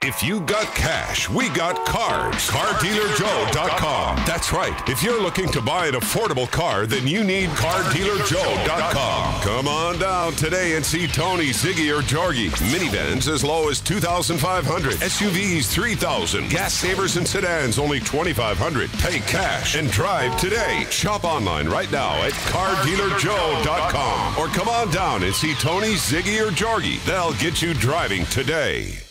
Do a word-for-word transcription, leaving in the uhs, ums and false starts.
If you got cash, we got cars. car dealer joe dot com. That's right. If you're looking to buy an affordable car, then you need car dealer joe dot com. Come on down today and see Tony, Ziggy, or Jorgie. Minivans as low as two thousand five hundred dollars. S U Vs three thousand dollars. Gas savers and sedans only twenty-five hundred dollars. Pay cash and drive today. Shop online right now at car dealer joe dot com. Or come on down and see Tony, Ziggy, or Jorgie. They'll get you driving today.